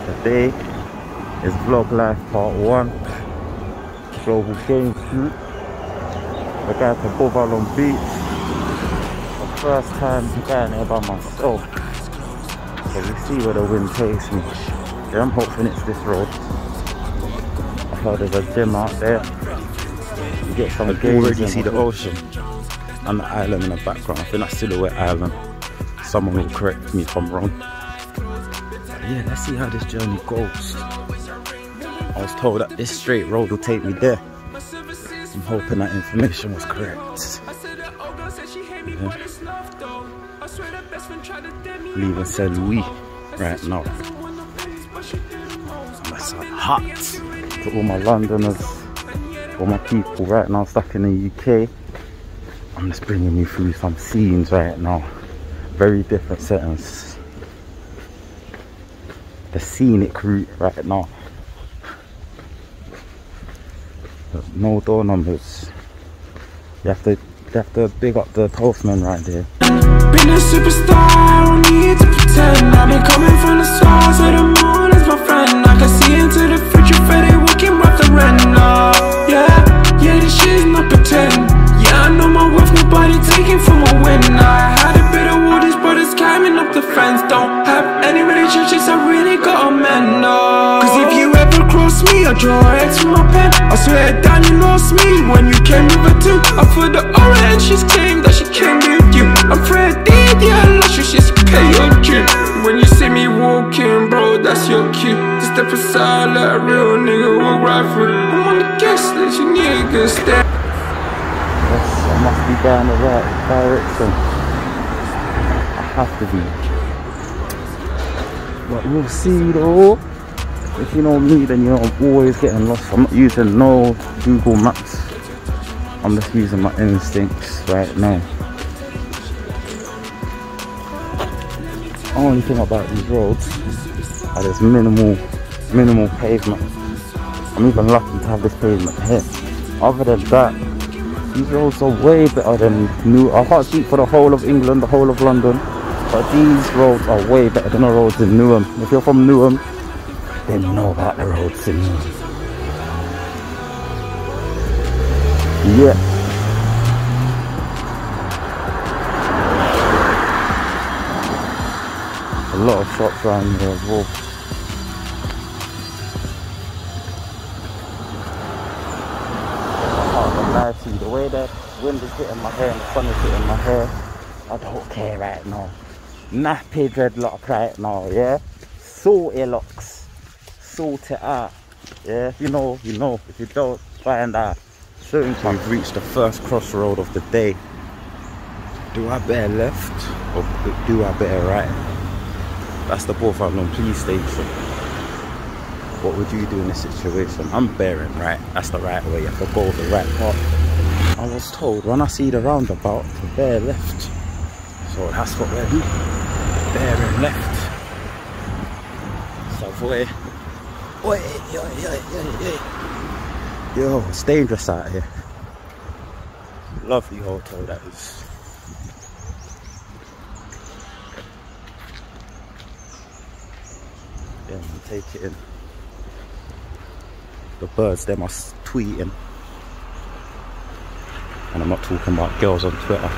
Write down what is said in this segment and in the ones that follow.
Today is Vlog Life Part 1, Global Game Shoot. We're going to Bovalon Beach. The first time going there by myself. So we see where the wind takes me. Yeah, I'm hoping it's this road. I heard there's a gym out there. You get some games. You already see the ocean and the island in the background. I think that's Silhouette Island. Someone will correct me if I'm wrong. But yeah, let's see how this journey goes. I was told that this straight road will take me there. I'm hoping that information was correct. Yeah. Leaving Saint Louis right now. That's hot. To all my Londoners, all my people right now stuck in the UK. I'm just bringing you through some scenes right now. Very different settings. The scenic route right now. But no door numbers. You have to big up the postman right there. Been a superstar, don't need to pretend. I've been coming from the stars of the moon as my friend. I can see into the future, Freddy working with the rent. Yeah, this shit's not pretend. Yeah, I know my worth, nobody taking from a win. I had a bit of war, these brothers climbing up the fence. Don't have any relationships, I really got a man. Cause if you ever cross me, I draw X from my pen. I swear down you lost me when you came with a two. I for the orange, she's claimed that she came with you. I'm Freddy, yeah, I lost you, she's pay your due. When you see me walking, bro, that's your cue. Just step aside, let a real nigga walk right through. I'm on the guest list, you niggas step. Yes, I must be down the right direction. I have to be. But we'll see though. If you know me, then you know I'm always getting lost. I'm not using no Google Maps. I'm just using my instincts right now. Only thing about these roads are there's minimal pavement. I'm even lucky to have this pavement here. Other than that, these roads are way better than New. I can't speak for the whole of England, the whole of London, but these roads are way better than the roads in Newham. If you're from Newham, then you know about the roads in Newham. Yeah. A lot of shops around here as well. I see the way the wind is hitting my hair and the sun is hitting my hair. I don't care right now. Nappy dreadlock right now, yeah? Salty locks. Sort it out. Yeah, if you know, you know. If you don't, find out. Soon we've reached the first crossroad of the day. Do I better left or do I better right? That's the Bovalon police station. What would you do in this situation? I'm bearing right. That's the right way. You have to go the right path. I was told when I see the roundabout to bear left. So that's what we're doing. Bearing left. Savoy. Yo, it's dangerous out here. Lovely hotel that is. Yeah, man, take it in. The birds, them are tweeting. And I'm not talking about girls on Twitter.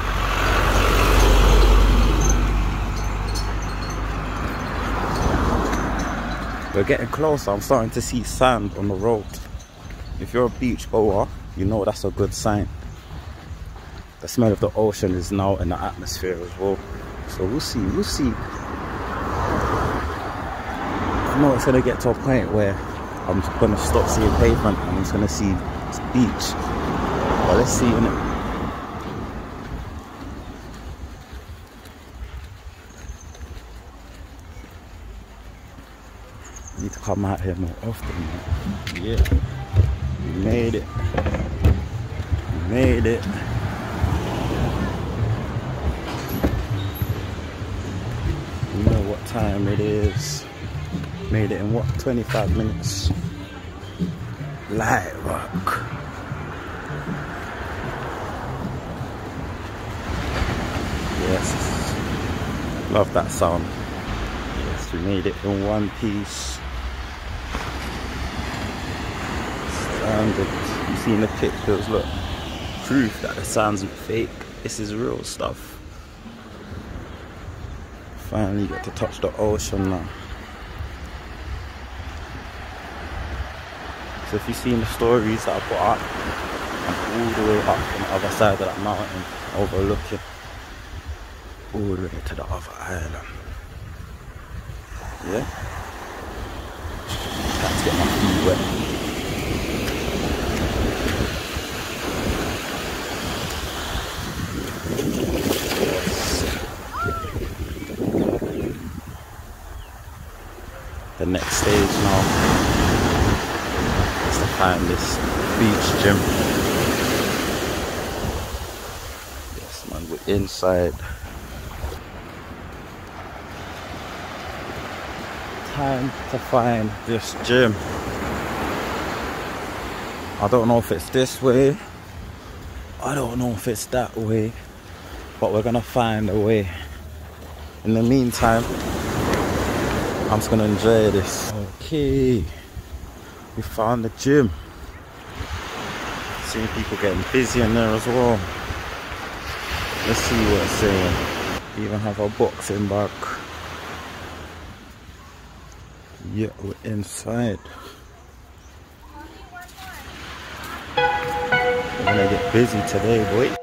We're getting closer. I'm starting to see sand on the road. If you're a beach goer, you know that's a good sign. The smell of the ocean is now in the atmosphere as well. So we'll see, we'll see. I know it's going to get to a point where I'm going to stop seeing pavement and I'm just going to see beach. But let's see, innit? Need to come out here more often, man. Yeah. We made it. We made it. You know what time it is. Made it in what, 25 minutes. Light rock. Yes. Love that sound. Yes, we made it in one piece. And you've seen the pictures, look. Proof that the sounds aren't fake. This is real stuff. Finally get to touch the ocean now. So if you've seen the stories that I put up, I'm all the way up on the other side of that mountain, overlooking all the way to the other island. Yeah? Time to get my feet wet. The next stage now is to find this beach gym. Yes man, we're inside. Time to find this gym. I don't know if it's this way, I don't know if it's that way, but we're gonna find a way. In the meantime, I'm just gonna enjoy this. Okay, we found the gym. Seeing people getting busy in there as well. Let's see what it's saying. We even have our boxing bag. Yeah, we're inside. We're gonna get busy today, boy.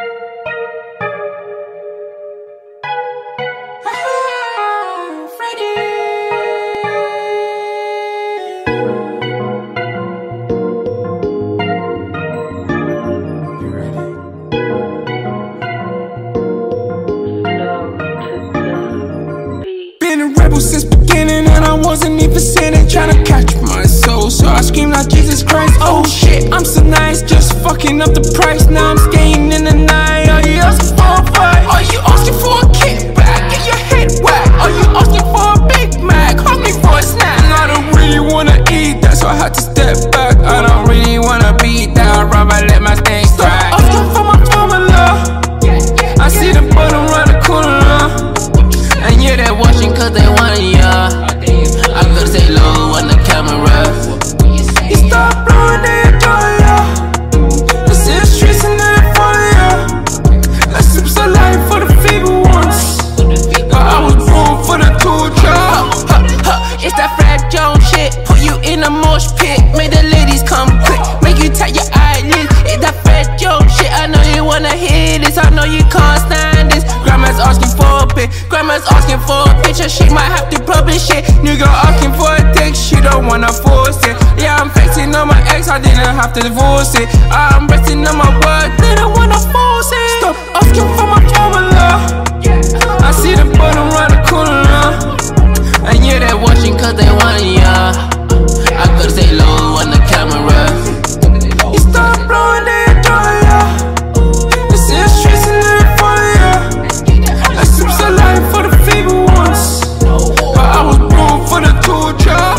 Since beginning and I wasn't even sinning, trying to catch my soul, so I scream like Jesus Christ. Oh shit, I'm so nice, just fucking up the price. Now I'm skating in the night. Are you asking for a fight? Are you asking for a kickback? Get your head whacked. Are you asking for a Big Mac? Hug me for a snack. And I don't really wanna eat that, so I had to step back. I don't really wanna beat that, I'd rather let my thing strike. Asking for my formula, I see the bottom right the corner. And yeah, they're watching cause they want ya. I gotta stay low on the camera. You stop blowing, they adore ya. They see the streets and they follow ya. That sips a life for the feeble ones, but I was born for the torture. It's that Fred Jones shit. Put you in a mosh pit, make the ladies come quick, make you tap your eyelids. It's that Fred Jones shit. I know you wanna hear this, I know you can't stand this. Grandma's asking for a pic, grandma's asking for a picture. She might have to publish it. Nigga asking for a dick, she don't wanna force it. Yeah, I'm flexing on my ex, I didn't have to divorce it. I'm resting on my word, didn't wanna force it. Stop asking for my formula, I see the bottom right the corner. And yeah, they're watching cause they want ya. I gotta stay low on the camera. You stop blowing, they adore ya. They see the streets and they follow ya. That sips a life for the feeble ones, but I was born for the torture.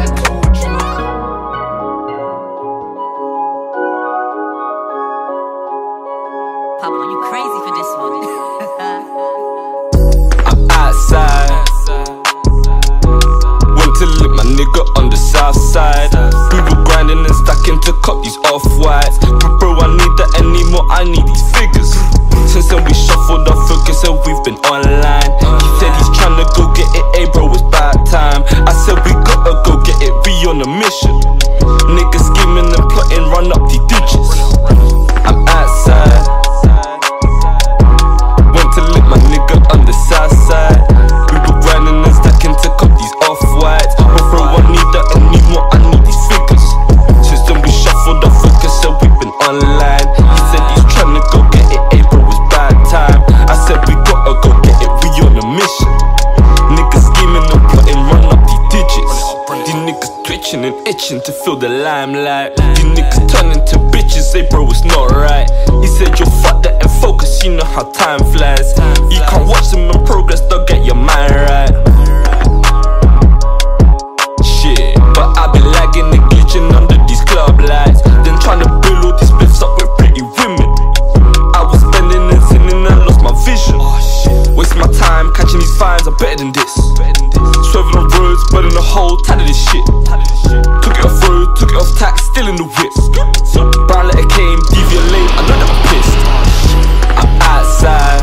Pablo, you crazy for this one. I'm outside. Went to lick my nigga on the south side. We were grinding and stacking to cut these off-whites. But bro, I need that anymore, I need these figures. Since then we shuffled our focus and we've been online. He said he's tryna go get it, hey bro, it's bad time. I said we gotta go get it, we on a mission. Niggas scheming and plotting, run up these ditches. I'm outside. Went to lick my nigga on the south side. We were grinding and stacking to cut these off-whites. But bro, I need that anymore, I need these figures. Since then we shuffled our focus and we've been online. He said he's tryna go get it, hey bro, it's bad time. I said we gotta go get it, we on a mission. Niggas scheming and plotting, run up these digits. These niggas twitching and itching to feel the limelight. These niggas turning to bitches, say bro, it's not right. He said you'll fuck that and focus, you know how time flies. You can't watch them in progress, they'll get your mind right. Shit, but I've been lagging and glitching under these club lights. Then trying to build all these spliffs up with pretty women. I was spending and sinning and lost my vision. Waste my time catching these fines, I'm better than this. Swerving on roads, burning the whole ton of this shit. Took it off road, took it off tax. still in the whips. Brown letter came, deviate late, I know that I'm pissed. I'm outside.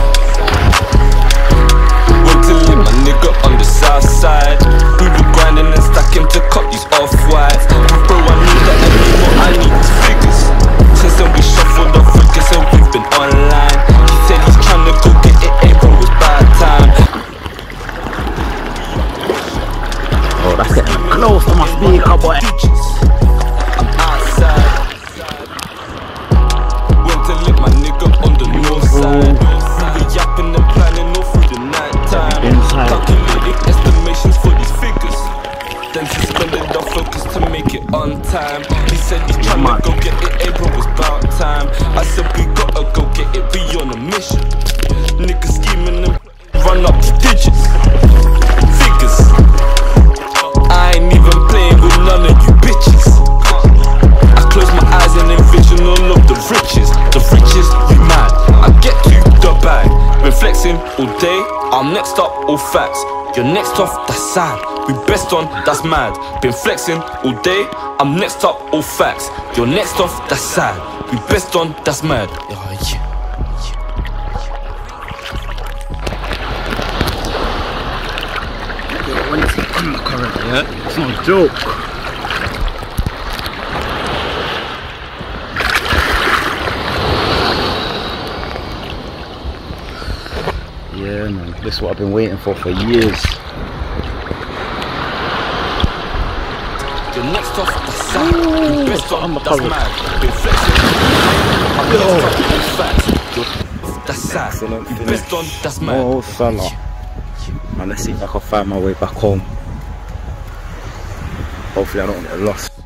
Went to live my nigga on the south side. We were grinding and stacking to cut these off-whites. Bro, I need that anymore, I need these figures. Since then we shuffled off figures and we've been online. He said he's trying to go get it, hey bro, it's bad time. Oh, that's getting close to my speaker, boy. I'm outside. Went to live my nigga on the north side. We were yapping and planning all through the night time. Calculating estimations for these figures. Then suspended our focus to make it on time. He said he's trying to go get it, hey bro, it's about time. I said we gotta go get it, we on a mission. Niggas scheming and run up these digits. Figures. I ain't even playing with none of you bitches. I close my eyes and envision all of the riches. The riches, you mad, I get to the bag. Been flexing all day, I'm next up, all facts. You're next off, that's sad. We best on, that's mad. Been flexing all day, I'm next up, all facts. You're next off, that's sad. We best on, that's mad. When it's on the current, yeah? It's not a joke. Yeah, man, this is what I've been waiting for years. You're next off, that's sad. We best on, that's mad. Been flexing. That's sad. Excellent finish. Best on, that's mad. Mo Salah. Now let's see if I can find my way back home. Hopefully I don't get lost.